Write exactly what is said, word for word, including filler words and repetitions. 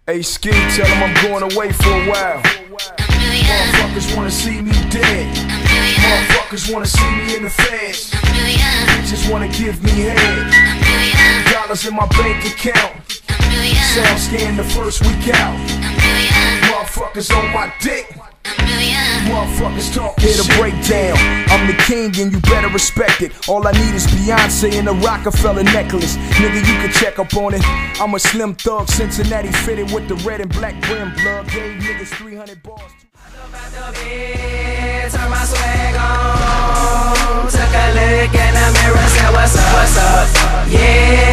Hey Ski, tell them I'm going away for a while. Motherfuckers wanna see me dead. Motherfuckers wanna see me in the feds. Bitches wanna give me head. Dollars in my bank account. Sound scan the first week out. Motherfuckers on my dick. Motherfuckers talk here to break down. I'm the king and you better respect it. All I need is Beyonce and a Rockefeller necklace. Nigga, you can check up on it. I'm a slim thug, Cincinnati fitted with the red and black brim. Blood gave niggas three hundred bars. Turn my swag on. Took a look in the mirror, said what's up, what's up? Yeah.